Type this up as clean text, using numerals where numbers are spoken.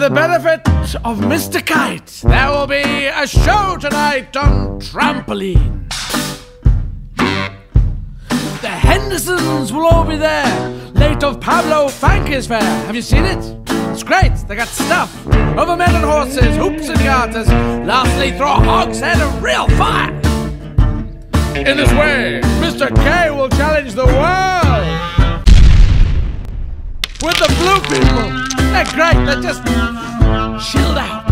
the benefit of Mr. Kite, there will be a show tonight on trampoline. The Hendersons will all be there, late of Pablo Fanke's fair. Have you seen it? It's great. They got stuff over men and horses, hoops and garters. Lastly, throw a hogshead of real fire. In this way, Mr. K will challenge the world with the blue people. They're great. They're just chilled out.